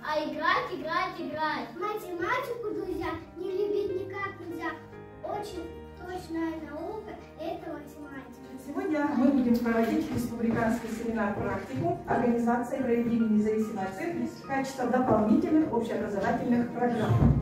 а играть, играть, играть. Математику, друзья, не любить никак нельзя. Очень точная наука – это математика. Сегодня мы будем проводить республиканский семинар-практику организации проведения независимой оценки качества дополнительных общеобразовательных программ.